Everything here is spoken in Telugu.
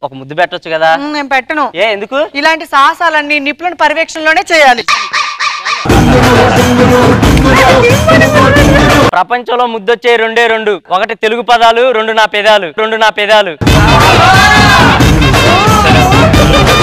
ఒక ముద్దు పెట్టొచ్చు కదా. నేను పెట్టను. ఏ ఎందుకు? ఇలాంటి సాహసాలన్నీ నిపుణుల పర్యవేక్షణలోనే చేయాలి. ప్రపంచంలో ముద్దొచ్చే రెండే రెండు, ఒకటి తెలుగు పదాలు, రెండు నా పెదాలు.